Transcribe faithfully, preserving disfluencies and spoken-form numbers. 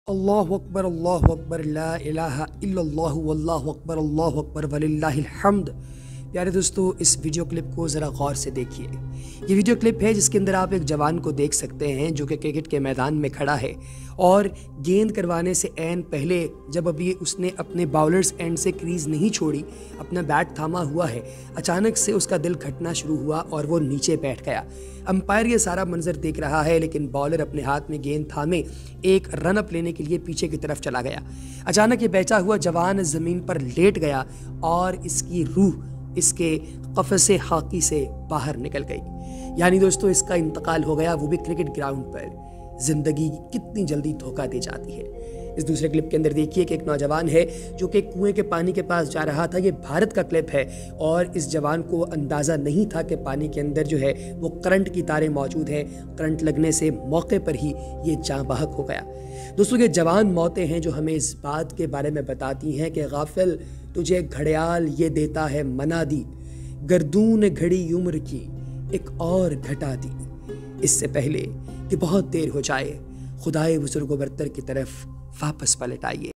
अल्लाहु अकबर अल्लाहु अकबर ला इलाहा इल्लल्लाहु वल्लाहु अकबर अल्लाहु अकबर वलिल्लाहिल हम्द। प्यारे दोस्तों, इस वीडियो क्लिप को ज़रा गौर से देखिए। ये वीडियो क्लिप है जिसके अंदर आप एक जवान को देख सकते हैं जो कि क्रिकेट के मैदान में खड़ा है और गेंद करवाने से ऐन पहले जब अभी उसने अपने बाउलर्स एंड से क्रीज नहीं छोड़ी, अपना बैट थामा हुआ है, अचानक से उसका दिल खटना शुरू हुआ और वो नीचे बैठ गया। अंपायर ये सारा मंजर देख रहा है, लेकिन बॉलर अपने हाथ में गेंद थामे एक रन अप लेने के लिए पीछे की तरफ चला गया। अचानक ये बेचा हुआ जवान ज़मीन पर लेट गया और इसकी रूह इसके कफ़से हाकी से बाहर निकल गई। यानी दोस्तों, इसका इंतकाल हो गया, वो भी क्रिकेट ग्राउंड पर। ज़िंदगी कितनी जल्दी धोखा दे जाती है। इस दूसरे क्लिप के अंदर देखिए कि एक नौजवान है जो कि कुएं के पानी के पास जा रहा था। ये भारत का क्लिप है और इस जवान को अंदाज़ा नहीं था कि पानी के अंदर जो है वो करंट की तारें मौजूद हैं। करंट लगने से मौके पर ही ये जाँ बहक हो गया। दोस्तों, ये जवान मौतें हैं जो हमें इस बात के बारे में बताती हैं कि गाफिल तुझे घड़ियाल ये देता है मना दी, गर्दून घड़ी उम्र की एक और घटा दी। इससे पहले कि बहुत देर हो जाए, खुदाए बुजुर्ग बरतर की तरफ वापस पलट आइए।